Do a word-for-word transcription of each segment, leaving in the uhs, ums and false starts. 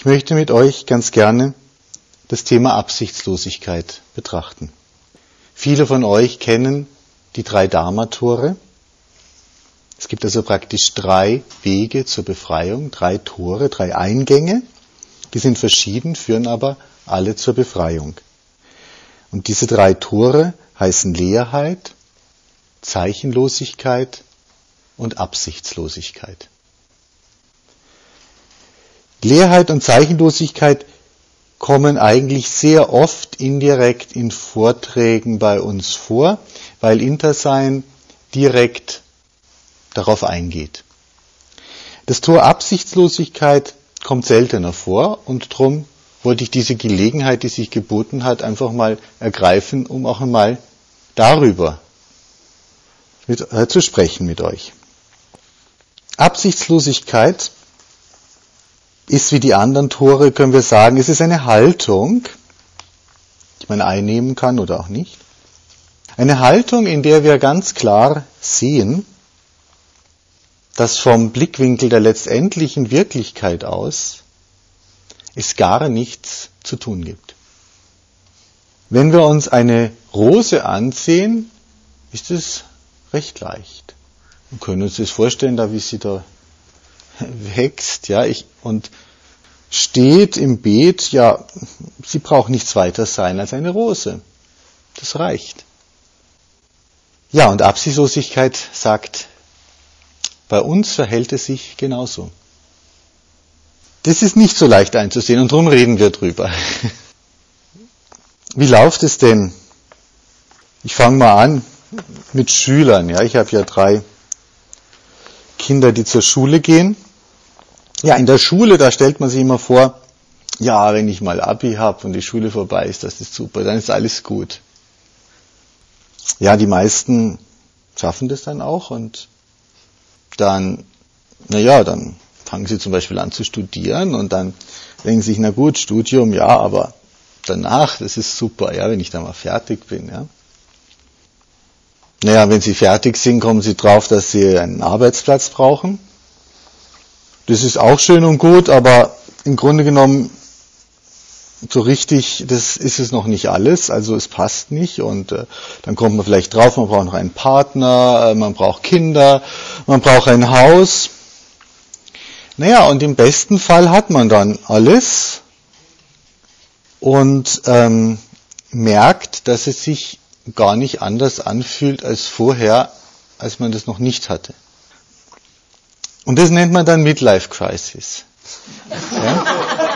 Ich möchte mit euch ganz gerne das Thema Absichtslosigkeit betrachten. Viele von euch kennen die drei Dharma-Tore. Es gibt also praktisch drei Wege zur Befreiung, drei Tore, drei Eingänge. Die sind verschieden, führen aber alle zur Befreiung. Und diese drei Tore heißen Leerheit, Zeichenlosigkeit und Absichtslosigkeit. Leerheit und Zeichenlosigkeit kommen eigentlich sehr oft indirekt in Vorträgen bei uns vor, weil Intersein direkt darauf eingeht. Das Tor Absichtslosigkeit kommt seltener vor und darum wollte ich diese Gelegenheit, die sich geboten hat, einfach mal ergreifen, um auch einmal darüber mit, äh, zu sprechen mit euch. Absichtslosigkeit ist wie die anderen Tore, können wir sagen, es ist eine Haltung, die man einnehmen kann oder auch nicht. Eine Haltung, in der wir ganz klar sehen, dass vom Blickwinkel der letztendlichen Wirklichkeit aus es gar nichts zu tun gibt. Wenn wir uns eine Rose ansehen, ist es recht leicht. Wir können uns das vorstellen, da wie sie da wächst, ja, ich, und steht im Beet, ja, sie braucht nichts weiter sein als eine Rose. Das reicht. Ja, und Absichtslosigkeit sagt, bei uns verhält es sich genauso. Das ist nicht so leicht einzusehen und darum reden wir drüber. Wie läuft es denn? Ich fange mal an mit Schülern. Ja, ich habe ja drei Kinder, die zur Schule gehen. Ja, in der Schule, da stellt man sich immer vor, ja, wenn ich mal Abi habe und die Schule vorbei ist, das ist super, dann ist alles gut. Ja, die meisten schaffen das dann auch und dann, naja, dann fangen sie zum Beispiel an zu studieren und dann denken sie sich, na gut, Studium, ja, aber danach, das ist super, ja, wenn ich dann mal fertig bin, ja. Naja, wenn sie fertig sind, kommen sie drauf, dass sie einen Arbeitsplatz brauchen. Das ist auch schön und gut, aber im Grunde genommen so richtig, das ist es noch nicht alles, also es passt nicht und äh, dann kommt man vielleicht drauf, man braucht noch einen Partner, äh, man braucht Kinder, man braucht ein Haus. Naja, und im besten Fall hat man dann alles und ähm, merkt, dass es sich gar nicht anders anfühlt als vorher, als man das noch nicht hatte. Und das nennt man dann Midlife Crisis. Ja?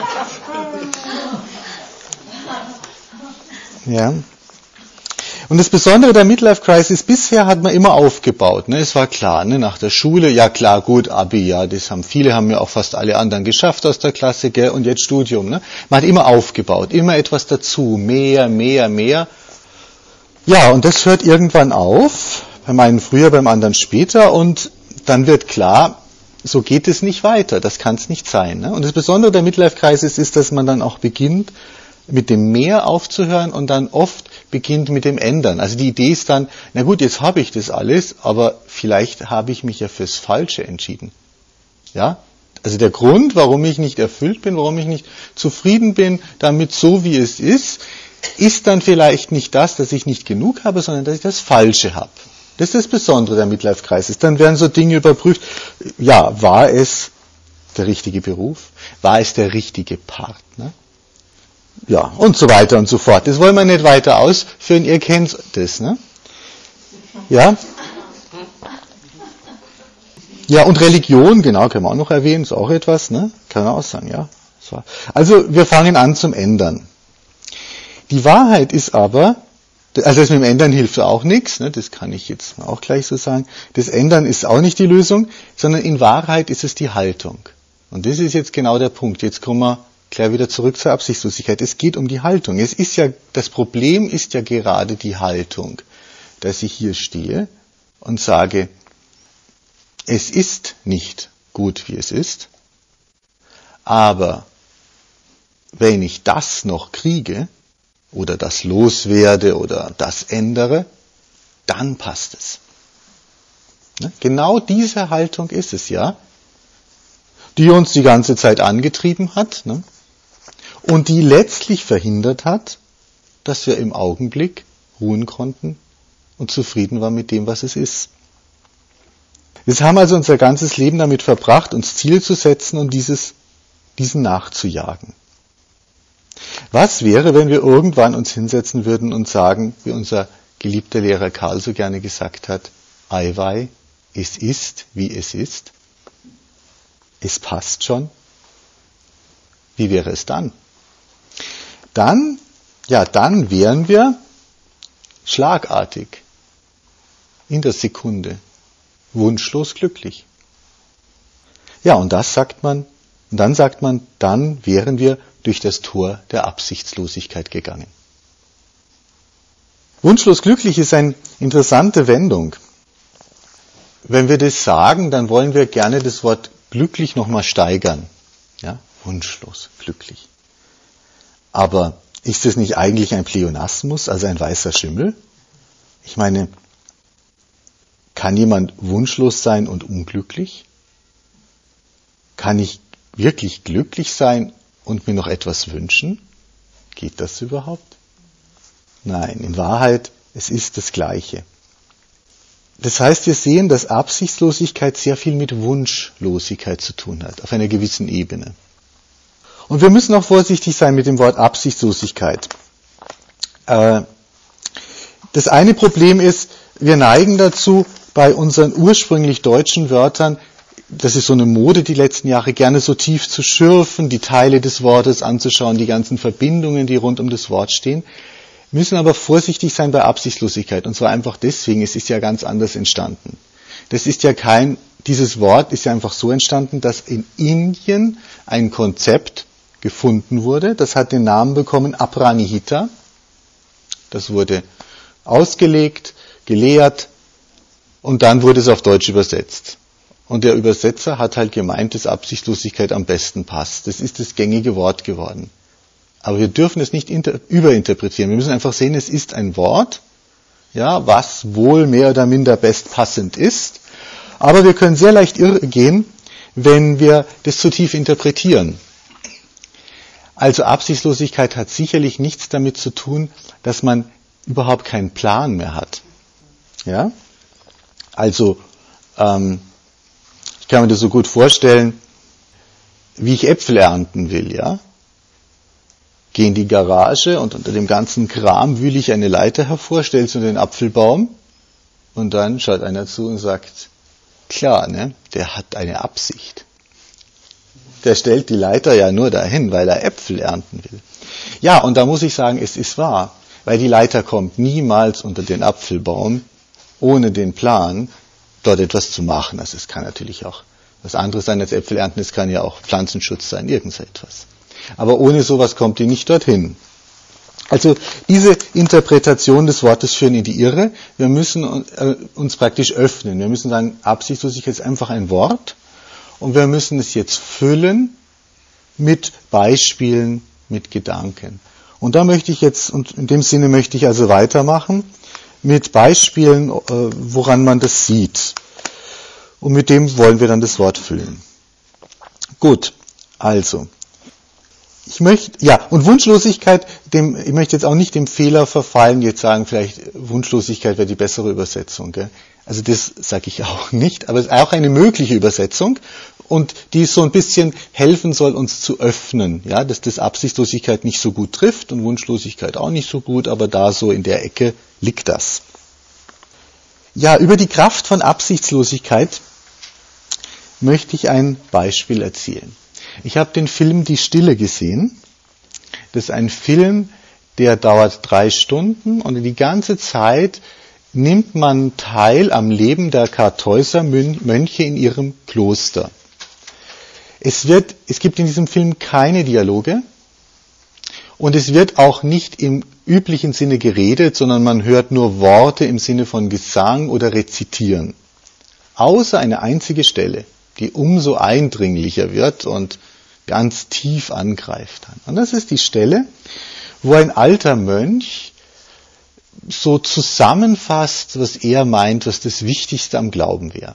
Ja. Und das Besondere der Midlife Crisis, bisher hat man immer aufgebaut. Ne? Es war klar, ne? Nach der Schule, ja klar, gut, Abi, ja, das haben viele, haben ja auch fast alle anderen geschafft aus der Klasse, gell? Und jetzt Studium. Ne? Man hat immer aufgebaut, immer etwas dazu, mehr, mehr, mehr. Ja, und das hört irgendwann auf, beim einen früher, beim anderen später, und dann wird klar, so geht es nicht weiter, das kann es nicht sein. Ne? Und das Besondere der Midlife Crisis ist, dass man dann auch beginnt, mit dem Mehr aufzuhören und dann oft beginnt mit dem Ändern. Also die Idee ist dann, na gut, jetzt habe ich das alles, aber vielleicht habe ich mich ja fürs Falsche entschieden. Ja? Also der Grund, warum ich nicht erfüllt bin, warum ich nicht zufrieden bin damit so, wie es ist, ist dann vielleicht nicht das, dass ich nicht genug habe, sondern dass ich das Falsche habe. Das ist das Besondere der Midlife Crisis. Dann werden so Dinge überprüft. Ja, war es der richtige Beruf? War es der richtige Partner? Ja, und so weiter und so fort. Das wollen wir nicht weiter ausführen. Ihr kennt das, ne? Ja? Ja, und Religion, genau, können wir auch noch erwähnen, ist auch etwas, ne? Kann man auch sagen, ja. Also, wir fangen an zum Ändern. Die Wahrheit ist aber, also das mit dem Ändern hilft auch nichts, ne, das kann ich jetzt auch gleich so sagen. Das Ändern ist auch nicht die Lösung, sondern in Wahrheit ist es die Haltung. Und das ist jetzt genau der Punkt. Jetzt kommen wir gleich wieder zurück zur Absichtslosigkeit. Es geht um die Haltung. Es ist ja, das Problem ist ja gerade die Haltung, dass ich hier stehe und sage, es ist nicht gut, wie es ist, aber wenn ich das noch kriege, oder das loswerde oder das ändere, dann passt es. Ne? Genau diese Haltung ist es ja, die uns die ganze Zeit angetrieben hat. Ne? und die letztlich verhindert hat, dass wir im Augenblick ruhen konnten und zufrieden waren mit dem, was es ist. Wir haben also unser ganzes Leben damit verbracht, uns Ziele zu setzen und dieses, diesen nachzujagen. Was wäre, wenn wir irgendwann uns hinsetzen würden und sagen, wie unser geliebter Lehrer Karl so gerne gesagt hat, Eiwei, es ist, wie es ist. Es passt schon. Wie wäre es dann? Dann, ja, dann wären wir schlagartig, in der Sekunde, wunschlos glücklich. Ja, und das sagt man, und dann sagt man, dann wären wir durch das Tor der Absichtslosigkeit gegangen. Wunschlos glücklich ist eine interessante Wendung. Wenn wir das sagen, dann wollen wir gerne das Wort glücklich nochmal steigern. Ja, wunschlos glücklich. Aber ist das nicht eigentlich ein Pleonasmus, also ein weißer Schimmel? Ich meine, kann jemand wunschlos sein und unglücklich? Kann ich wirklich glücklich sein und mir noch etwas wünschen? Geht das überhaupt? Nein, in Wahrheit, es ist das Gleiche. Das heißt, wir sehen, dass Absichtslosigkeit sehr viel mit Wunschlosigkeit zu tun hat, auf einer gewissen Ebene. Und wir müssen auch vorsichtig sein mit dem Wort Absichtslosigkeit. Das eine Problem ist, wir neigen dazu, bei unseren ursprünglich deutschen Wörtern, das ist so eine Mode die letzten Jahre, gerne so tief zu schürfen, die Teile des Wortes anzuschauen, die ganzen Verbindungen, die rund um das Wort stehen, müssen aber vorsichtig sein bei Absichtslosigkeit. Und zwar einfach deswegen, es ist ja ganz anders entstanden. Das ist ja kein, dieses Wort ist ja einfach so entstanden, dass in Indien ein Konzept gefunden wurde. Das hat den Namen bekommen Apranihita. Das wurde ausgelegt, gelehrt und dann wurde es auf Deutsch übersetzt. Und der Übersetzer hat halt gemeint, dass Absichtslosigkeit am besten passt. Das ist das gängige Wort geworden. Aber wir dürfen es nicht inter- überinterpretieren. Wir müssen einfach sehen, es ist ein Wort, ja, was wohl mehr oder minder bestpassend ist. Aber wir können sehr leicht irrgehen, wenn wir das zu tief interpretieren. Also Absichtslosigkeit hat sicherlich nichts damit zu tun, dass man überhaupt keinen Plan mehr hat. Ja? Also, ähm, ich kann mir das so gut vorstellen, wie ich Äpfel ernten will, ja? Gehe in die Garage und unter dem ganzen Kram wühle ich eine Leiter hervor, stelle so den Apfelbaum und dann schaut einer zu und sagt, klar, ne, der hat eine Absicht. Der stellt die Leiter ja nur dahin, weil er Äpfel ernten will. Ja, und da muss ich sagen, es ist wahr, weil die Leiter kommt niemals unter den Apfelbaum, ohne den Plan, dort etwas zu machen. Also es kann natürlich auch was anderes sein als Äpfel ernten, es kann ja auch Pflanzenschutz sein, irgendetwas. Aber ohne sowas kommt die nicht dorthin. Also diese Interpretation des Wortes führen in die Irre. Wir müssen uns praktisch öffnen. Wir müssen sagen, Absichtslosigkeit ist einfach ein Wort und wir müssen es jetzt füllen mit Beispielen, mit Gedanken. Und da möchte ich jetzt, und in dem Sinne möchte ich also weitermachen, mit Beispielen, woran man das sieht. Und mit dem wollen wir dann das Wort füllen. Gut, also. Ich möchte, ja, und Wunschlosigkeit, dem, ich möchte jetzt auch nicht dem Fehler verfallen, jetzt sagen, vielleicht Wunschlosigkeit wäre die bessere Übersetzung. Gell? Also das sage ich auch nicht, aber es ist auch eine mögliche Übersetzung und die so ein bisschen helfen soll, uns zu öffnen, ja, dass das Absichtslosigkeit nicht so gut trifft und Wunschlosigkeit auch nicht so gut, aber da so in der Ecke liegt das. Ja, über die Kraft von Absichtslosigkeit möchte ich ein Beispiel erzählen. Ich habe den Film Die Stille gesehen. Das ist ein Film, der dauert drei Stunden und die ganze Zeit nimmt man teil am Leben der Kartäuser Mönche in ihrem Kloster. Es wird, es gibt in diesem Film keine Dialoge und es wird auch nicht im üblichen Sinne geredet, sondern man hört nur Worte im Sinne von Gesang oder Rezitieren. Außer eine einzige Stelle, die umso eindringlicher wird und ganz tief angreift. Und das ist die Stelle, wo ein alter Mönch so zusammenfasst, was er meint, was das Wichtigste am Glauben wäre.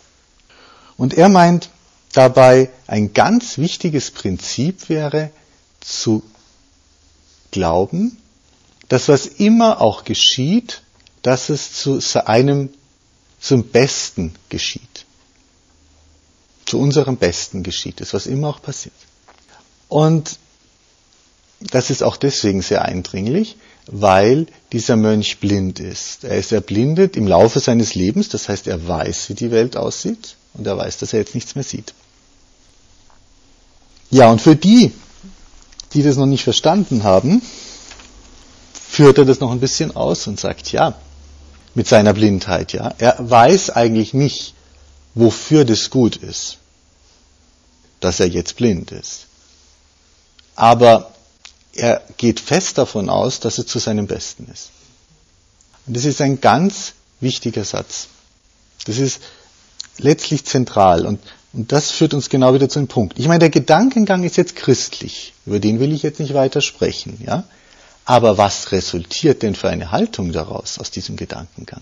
Und er meint dabei, ein ganz wichtiges Prinzip wäre, zu glauben, dass was immer auch geschieht, dass es zu einem zum Besten geschieht. Zu unserem Besten geschieht es, was immer auch passiert. Und das ist auch deswegen sehr eindringlich, weil dieser Mönch blind ist. Er ist erblindet im Laufe seines Lebens, das heißt, er weiß, wie die Welt aussieht und er weiß, dass er jetzt nichts mehr sieht. Ja, und für die, die das noch nicht verstanden haben, führt er das noch ein bisschen aus und sagt, ja, mit seiner Blindheit, ja, er weiß eigentlich nicht, wofür das gut ist, dass er jetzt blind ist. Aber er geht fest davon aus, dass es zu seinem Besten ist. Und das ist ein ganz wichtiger Satz. Das ist letztlich zentral und, und das führt uns genau wieder zu einem Punkt. Ich meine, der Gedankengang ist jetzt christlich, über den will ich jetzt nicht weiter sprechen, ja. Aber was resultiert denn für eine Haltung daraus, aus diesem Gedankengang?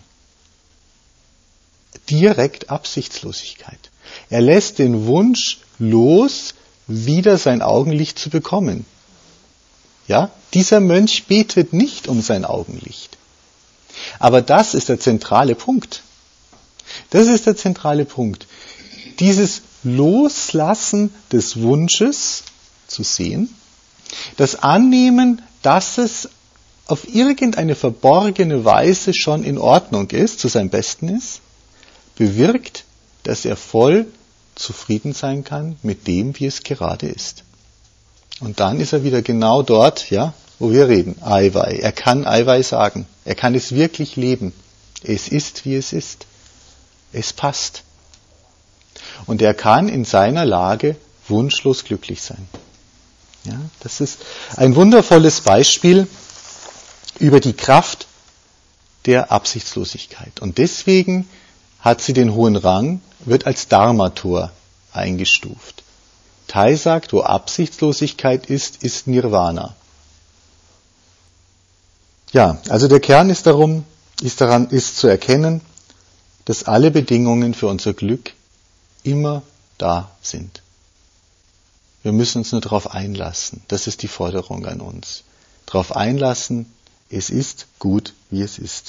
Direkt Absichtslosigkeit. Er lässt den Wunsch los, wieder sein Augenlicht zu bekommen. Ja, dieser Mönch betet nicht um sein Augenlicht. Aber das ist der zentrale Punkt. Das ist der zentrale Punkt. Dieses Loslassen des Wunsches zu sehen, das Annehmen, dass es auf irgendeine verborgene Weise schon in Ordnung ist, zu seinem Besten ist, bewirkt, dass er voll zufrieden sein kann mit dem, wie es gerade ist. Und dann ist er wieder genau dort, ja, wo wir reden, Eiwei. Er kann Eiwei sagen. Er kann es wirklich leben. Es ist, wie es ist. Es passt. Und er kann in seiner Lage wunschlos glücklich sein. Ja, das ist ein wundervolles Beispiel über die Kraft der Absichtslosigkeit. Und deswegen hat sie den hohen Rang, wird als Dharma-Tor eingestuft. Thai sagt, wo Absichtslosigkeit ist, ist Nirvana. Ja, also der Kern ist darum, ist daran, ist zu erkennen, dass alle Bedingungen für unser Glück immer da sind. Wir müssen uns nur darauf einlassen. Das ist die Forderung an uns. Darauf einlassen, es ist gut, wie es ist.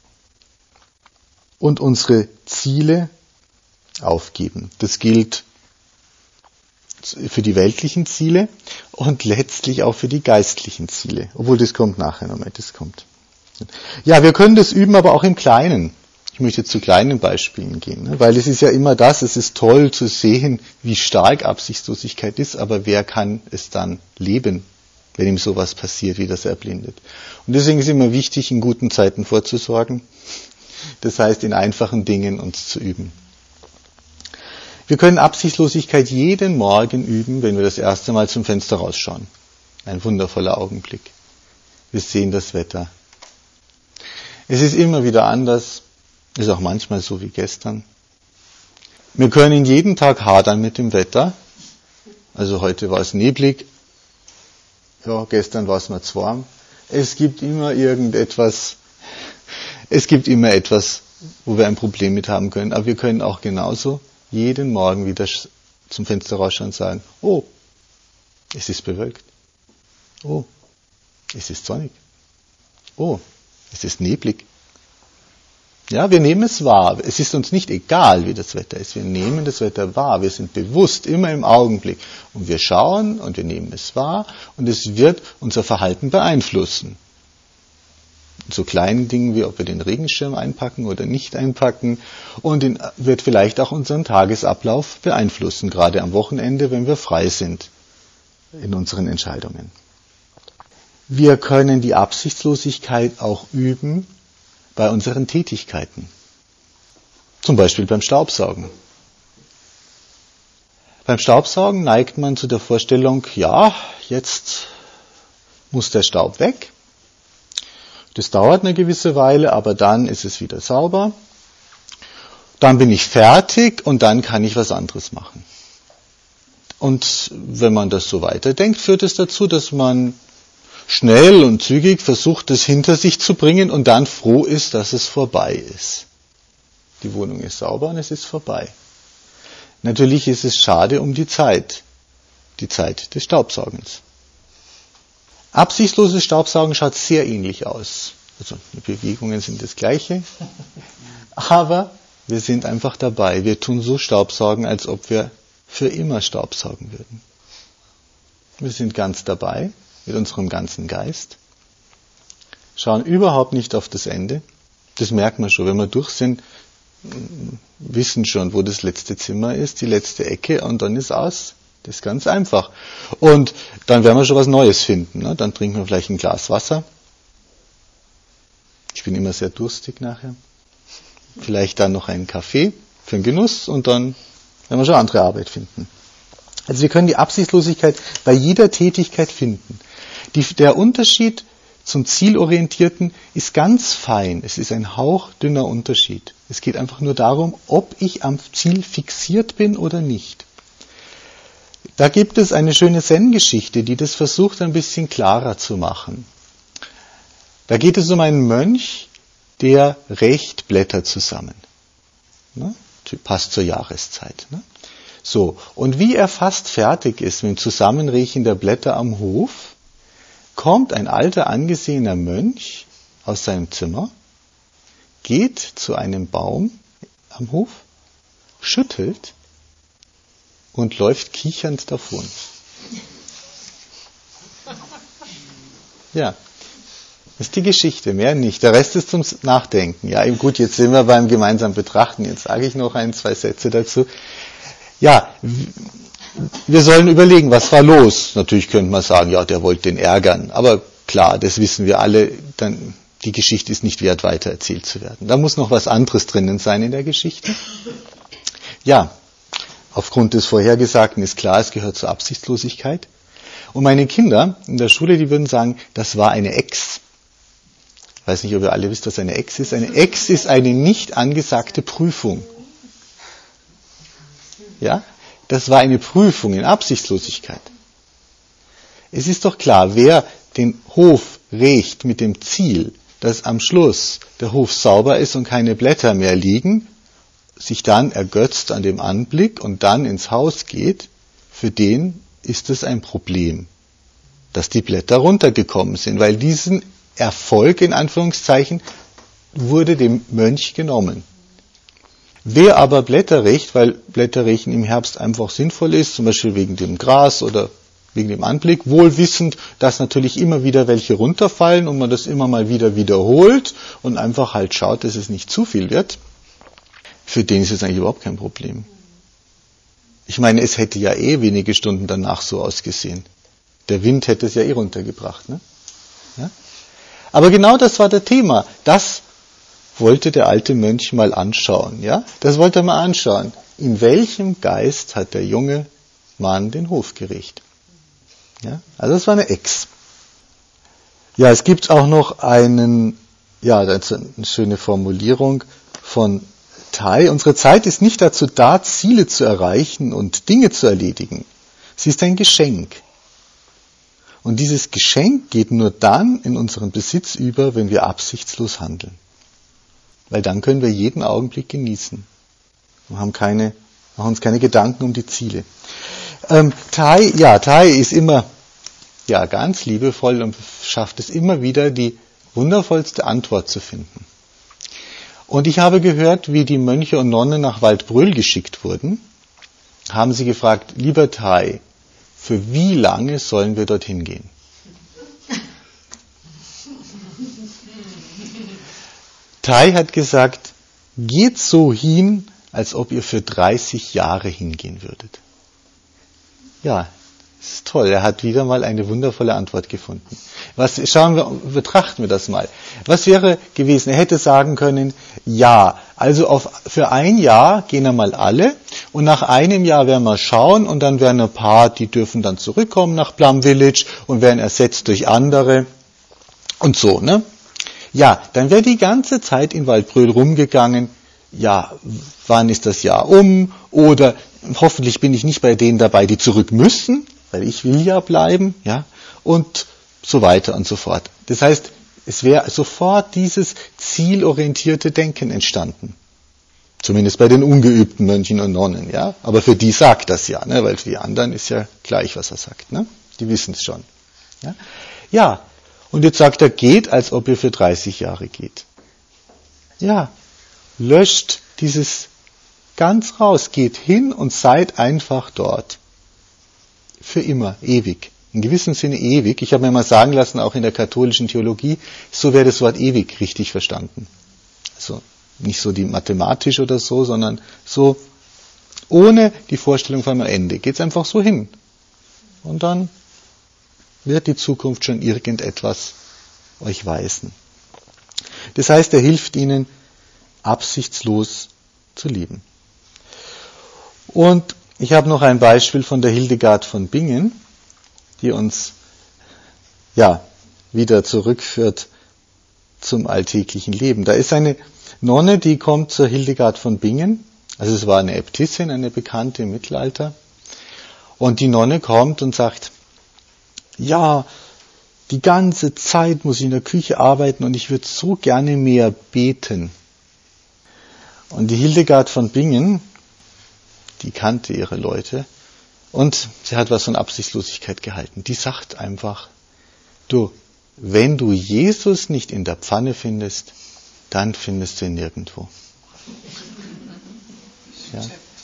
Und unsere Ziele aufgeben. Das gilt für die weltlichen Ziele und letztlich auch für die geistlichen Ziele. Obwohl, das kommt nachher nochmal, das kommt. Ja, wir können das üben, aber auch im Kleinen. Ich möchte jetzt zu kleinen Beispielen gehen, weil es ist ja immer das, es ist toll zu sehen, wie stark Absichtslosigkeit ist, aber wer kann es dann leben, wenn ihm sowas passiert, wie das er erblindet. Und deswegen ist immer wichtig, in guten Zeiten vorzusorgen, das heißt, in einfachen Dingen uns zu üben. Wir können Absichtslosigkeit jeden Morgen üben, wenn wir das erste Mal zum Fenster rausschauen. Ein wundervoller Augenblick. Wir sehen das Wetter. Es ist immer wieder anders. Ist auch manchmal so wie gestern. Wir können jeden Tag hadern mit dem Wetter. Also heute war es neblig. Ja, gestern war es mal zu warm. Es gibt immer irgendetwas, es gibt immer etwas, wo wir ein Problem mit haben können. Aber wir können auch genauso jeden Morgen wieder zum Fenster rausschauen und sagen, oh, es ist bewölkt. Oh, es ist sonnig. Oh, es ist neblig. Ja, wir nehmen es wahr. Es ist uns nicht egal, wie das Wetter ist. Wir nehmen das Wetter wahr. Wir sind bewusst, immer im Augenblick. Und wir schauen und wir nehmen es wahr und es wird unser Verhalten beeinflussen. So kleinen Dingen wie, ob wir den Regenschirm einpacken oder nicht einpacken. Und in, wird vielleicht auch unseren Tagesablauf beeinflussen, gerade am Wochenende, wenn wir frei sind in unseren Entscheidungen. Wir können die Absichtslosigkeit auch üben bei unseren Tätigkeiten. Zum Beispiel beim Staubsaugen. Beim Staubsaugen neigt man zu der Vorstellung, ja, jetzt muss der Staub weg. Das dauert eine gewisse Weile, aber dann ist es wieder sauber. Dann bin ich fertig und dann kann ich was anderes machen. Und wenn man das so weiterdenkt, führt es dazu, dass man schnell und zügig versucht, es hinter sich zu bringen und dann froh ist, dass es vorbei ist. Die Wohnung ist sauber und es ist vorbei. Natürlich ist es schade um die Zeit, die Zeit des Staubsaugens. Absichtsloses Staubsaugen schaut sehr ähnlich aus. Also die Bewegungen sind das gleiche, aber wir sind einfach dabei. Wir tun so Staubsaugen, als ob wir für immer Staubsaugen würden. Wir sind ganz dabei, mit unserem ganzen Geist, schauen überhaupt nicht auf das Ende. Das merkt man schon, wenn wir durch sind, wissen schon, wo das letzte Zimmer ist, die letzte Ecke und dann ist aus. Das ist ganz einfach. Und dann werden wir schon was Neues finden. Ne? Dann trinken wir vielleicht ein Glas Wasser. Ich bin immer sehr durstig nachher. Vielleicht dann noch einen Kaffee für den Genuss und dann werden wir schon andere Arbeit finden. Also wir können die Absichtslosigkeit bei jeder Tätigkeit finden. Die, der Unterschied zum Zielorientierten ist ganz fein. Es ist ein hauchdünner Unterschied. Es geht einfach nur darum, ob ich am Ziel fixiert bin oder nicht. Da gibt es eine schöne Zen-Geschichte, die das versucht ein bisschen klarer zu machen. Da geht es um einen Mönch, der rächt Blätter zusammen. Ne? Passt zur Jahreszeit. Ne? So, und wie er fast fertig ist mit dem Zusammenrechen der Blätter am Hof, kommt ein alter, angesehener Mönch aus seinem Zimmer, geht zu einem Baum am Hof, schüttelt und läuft kichernd davon. Ja, das ist die Geschichte, mehr nicht. Der Rest ist zum Nachdenken. Ja, gut, jetzt sind wir beim gemeinsamen Betrachten. Jetzt sage ich noch ein, zwei Sätze dazu. Ja, wir sollen überlegen, was war los? Natürlich könnte man sagen, ja, der wollte den ärgern. Aber klar, das wissen wir alle, dann, die Geschichte ist nicht wert, weiter erzählt zu werden. Da muss noch was anderes drinnen sein in der Geschichte. Ja, aufgrund des Vorhergesagten ist klar, es gehört zur Absichtslosigkeit. Und meine Kinder in der Schule, die würden sagen, das war eine Ex. Ich weiß nicht, ob ihr alle wisst, was eine Ex ist. Eine Ex ist eine nicht angesagte Prüfung. Ja, das war eine Prüfung in Absichtslosigkeit. Es ist doch klar, wer den Hof rächt mit dem Ziel, dass am Schluss der Hof sauber ist und keine Blätter mehr liegen, sich dann ergötzt an dem Anblick und dann ins Haus geht, für den ist es ein Problem, dass die Blätter runtergekommen sind, weil diesen Erfolg, in Anführungszeichen, wurde dem Mönch genommen. Wer aber Blätter rächt, weil Blätterrechen im Herbst einfach sinnvoll ist, zum Beispiel wegen dem Gras oder wegen dem Anblick, wohl wissend, dass natürlich immer wieder welche runterfallen und man das immer mal wieder wiederholt und einfach halt schaut, dass es nicht zu viel wird, für den ist es eigentlich überhaupt kein Problem. Ich meine, es hätte ja eh wenige Stunden danach so ausgesehen. Der Wind hätte es ja eh runtergebracht. Ne? Ja? Aber genau das war das Thema. Das wollte der alte Mönch mal anschauen. Ja? Das wollte er mal anschauen. In welchem Geist hat der junge Mann den Hof gerächt? Ja? Also das war eine Ex. Ja, es gibt auch noch einen, ja, das ist eine schöne Formulierung von Tai. Unsere Zeit ist nicht dazu da, Ziele zu erreichen und Dinge zu erledigen. Sie ist ein Geschenk. Und dieses Geschenk geht nur dann in unseren Besitz über, wenn wir absichtslos handeln. Weil dann können wir jeden Augenblick genießen. Wir haben keine, machen uns keine Gedanken um die Ziele. Ähm, Tai, ja, Tai ist immer, ja, ganz liebevoll und schafft es immer wieder, die wundervollste Antwort zu finden. Und ich habe gehört, wie die Mönche und Nonnen nach Waldbröl geschickt wurden, haben sie gefragt, lieber Tai, für wie lange sollen wir dorthin gehen? Tai hat gesagt, geht so hin, als ob ihr für dreißig Jahre hingehen würdet. Ja, das ist toll. Er hat wieder mal eine wundervolle Antwort gefunden. Was, schauen wir, betrachten wir das mal. Was wäre gewesen? Er hätte sagen können, ja, also auf, für ein Jahr gehen einmal alle und nach einem Jahr werden wir schauen und dann werden ein paar, die dürfen dann zurückkommen nach Plum Village und werden ersetzt durch andere und so, ne? Ja, dann wäre die ganze Zeit in Waldbröl rumgegangen, ja, wann ist das Jahr um oder hoffentlich bin ich nicht bei denen dabei, die zurück müssen, weil ich will ja bleiben, ja, und so weiter und so fort. Das heißt, es wäre sofort dieses zielorientierte Denken entstanden. Zumindest bei den ungeübten Mönchen und Nonnen, ja. Aber für die sagt das ja, ne, weil für die anderen ist ja gleich, was er sagt, ne. Die wissen es schon. Ja. Ja, und jetzt sagt er, geht, als ob ihr für dreißig Jahre geht. Ja, löscht dieses ganz raus, geht hin und seid einfach dort. Für immer, ewig. In gewissem Sinne ewig. Ich habe mir mal sagen lassen, auch in der katholischen Theologie, so wäre das Wort ewig richtig verstanden. Also nicht so die mathematisch oder so, sondern so ohne die Vorstellung von einem Ende. Geht es einfach so hin. Und dann wird die Zukunft schon irgendetwas euch weisen. Das heißt, er hilft ihnen, absichtslos zu lieben. Und ich habe noch ein Beispiel von der Hildegard von Bingen, die uns ja wieder zurückführt zum alltäglichen Leben. Da ist eine Nonne, die kommt zur Hildegard von Bingen. Also es war eine Äbtissin, eine Bekannte im Mittelalter. Und die Nonne kommt und sagt, ja, die ganze Zeit muss ich in der Küche arbeiten und ich würde so gerne mehr beten. Und die Hildegard von Bingen, die kannte ihre Leute und sie hat was von Absichtslosigkeit gehalten. Die sagt einfach, du, wenn du Jesus nicht in der Pfanne findest, dann findest du ihn nirgendwo. Ja.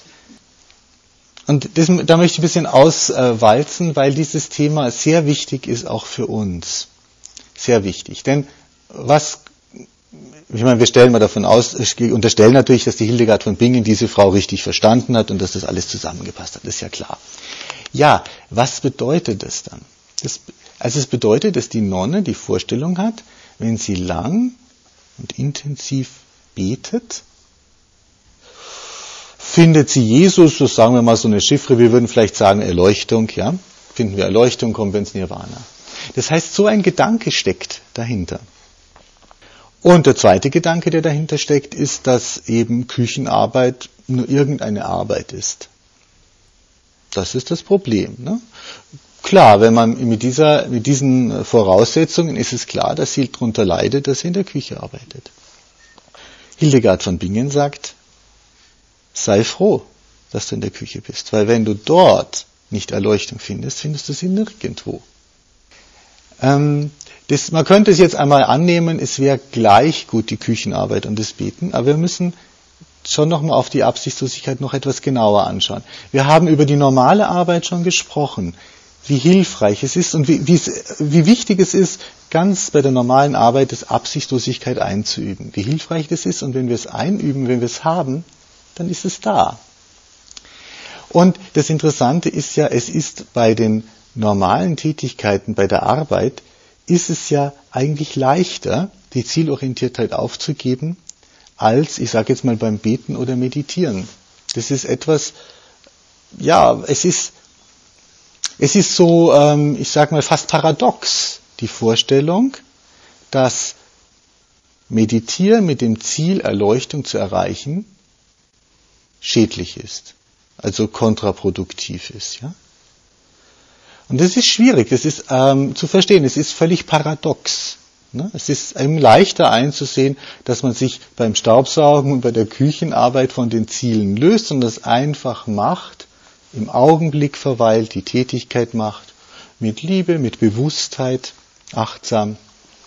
Und das, da möchte ich ein bisschen auswalzen, weil dieses Thema sehr wichtig ist, auch für uns. Sehr wichtig. Denn was, ich meine, wir stellen mal davon aus, wir unterstellen natürlich, dass die Hildegard von Bingen diese Frau richtig verstanden hat und dass das alles zusammengepasst hat. Das ist ja klar. Ja, was bedeutet das dann? Das, also es bedeutet, dass die Nonne die Vorstellung hat, wenn sie lang und intensiv betet, findet sie Jesus, so sagen wir mal so eine Chiffre, wir würden vielleicht sagen Erleuchtung, ja, finden wir Erleuchtung, kommen wir ins Nirvana. Das heißt, so ein Gedanke steckt dahinter. Und der zweite Gedanke, der dahinter steckt, ist, dass eben Küchenarbeit nur irgendeine Arbeit ist. Das ist das Problem. Ne? Klar, wenn man mit dieser, mit diesen Voraussetzungen ist es klar, dass sie darunter leidet, dass sie in der Küche arbeitet. Hildegard von Bingen sagt, sei froh, dass du in der Küche bist, weil wenn du dort nicht Erleuchtung findest, findest du sie nirgendwo. Ähm, das, man könnte es jetzt einmal annehmen, es wäre gleich gut die Küchenarbeit und das Beten, aber wir müssen schon nochmal auf die Absichtslosigkeit noch etwas genauer anschauen. Wir haben über die normale Arbeit schon gesprochen, wie hilfreich es ist und wie, wie, es, wie wichtig es ist, ganz bei der normalen Arbeit das Absichtslosigkeit einzuüben. Wie hilfreich das ist und wenn wir es einüben, wenn wir es haben, dann ist es da. Und das Interessante ist ja, es ist bei den normalen Tätigkeiten, bei der Arbeit, ist es ja eigentlich leichter, die Zielorientiertheit aufzugeben, als, ich sage jetzt mal, beim Beten oder Meditieren. Das ist etwas, ja, es ist, es ist so, ähm, ich sage mal, fast paradox, die Vorstellung, dass Meditieren mit dem Ziel, Erleuchtung zu erreichen, schädlich ist, also kontraproduktiv ist. Ja? Und das ist schwierig, das ist ähm, zu verstehen, es ist völlig paradox. Ne? Es ist eben leichter einzusehen, dass man sich beim Staubsaugen und bei der Küchenarbeit von den Zielen löst und das einfach macht, im Augenblick verweilt, die Tätigkeit macht, mit Liebe, mit Bewusstheit, achtsam.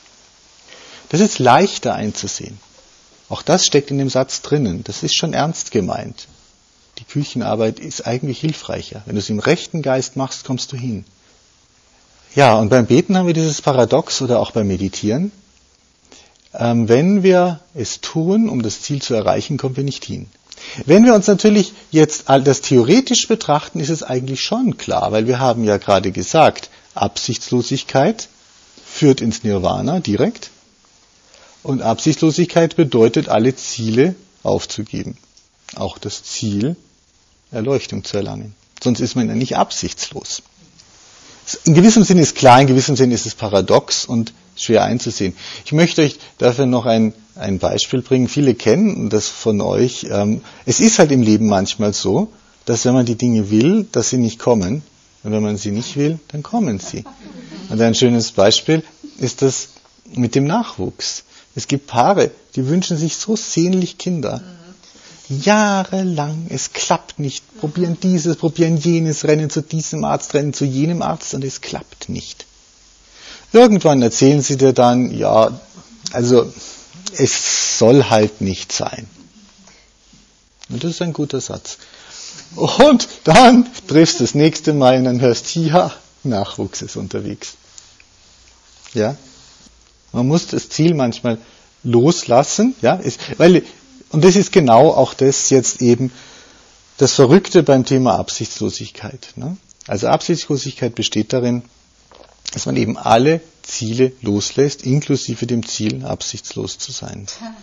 Das ist leichter einzusehen. Auch das steckt in dem Satz drinnen. Das ist schon ernst gemeint. Die Küchenarbeit ist eigentlich hilfreicher. Wenn du es im rechten Geist machst, kommst du hin. Ja, und beim Beten haben wir dieses Paradox oder auch beim Meditieren. Ähm, wenn wir es tun, um das Ziel zu erreichen, kommen wir nicht hin. Wenn wir uns natürlich jetzt das theoretisch betrachten, ist es eigentlich schon klar, weil wir haben ja gerade gesagt, Absichtslosigkeit führt ins Nirvana direkt. Und Absichtslosigkeit bedeutet, alle Ziele aufzugeben. Auch das Ziel, Erleuchtung zu erlangen. Sonst ist man ja nicht absichtslos. In gewissem Sinne ist klar, in gewissem Sinne ist es paradox und schwer einzusehen. Ich möchte euch dafür noch ein, ein Beispiel bringen. Viele kennen das von euch. Es ist halt im Leben manchmal so, dass wenn man die Dinge will, dass sie nicht kommen. Und wenn man sie nicht will, dann kommen sie. Und ein schönes Beispiel ist das mit dem Nachwuchs. Es gibt Paare, die wünschen sich so sehnlich Kinder. Jahrelang, es klappt nicht. Probieren dieses, probieren jenes, rennen zu diesem Arzt, rennen zu jenem Arzt und es klappt nicht. Irgendwann erzählen sie dir dann, ja, also es soll halt nicht sein. Und das ist ein guter Satz. Und dann triffst du das nächste Mal und dann hörst du, ja, Nachwuchs ist unterwegs. Ja? Man muss das Ziel manchmal loslassen, ja, ist, weil, und das ist genau auch das jetzt eben das Verrückte beim Thema Absichtslosigkeit. Ne? Also Absichtslosigkeit besteht darin, dass man eben alle Ziele loslässt, inklusive dem Ziel, absichtslos zu sein.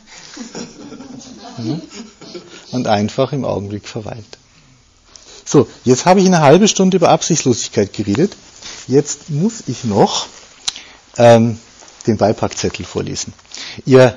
Ja? Und einfach im Augenblick verweilt. So, jetzt habe ich eine halbe Stunde über Absichtslosigkeit geredet. Jetzt muss ich noch ähm, den Beipackzettel vorlesen. Ihr,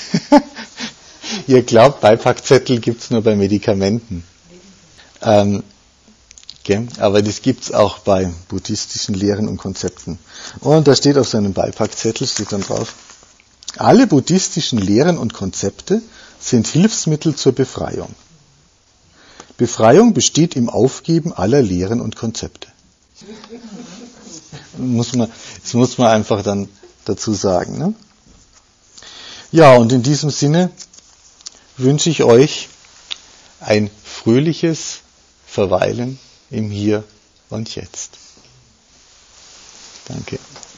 ihr glaubt, Beipackzettel gibt es nur bei Medikamenten. Ähm, okay, aber das gibt es auch bei buddhistischen Lehren und Konzepten. Und da steht auf so einem Beipackzettel, steht dann drauf, alle buddhistischen Lehren und Konzepte sind Hilfsmittel zur Befreiung. Befreiung besteht im Aufgeben aller Lehren und Konzepte. Muss man, das muss man einfach dann dazu sagen. Ne? Ja, und in diesem Sinne wünsche ich euch ein fröhliches Verweilen im Hier und Jetzt. Danke.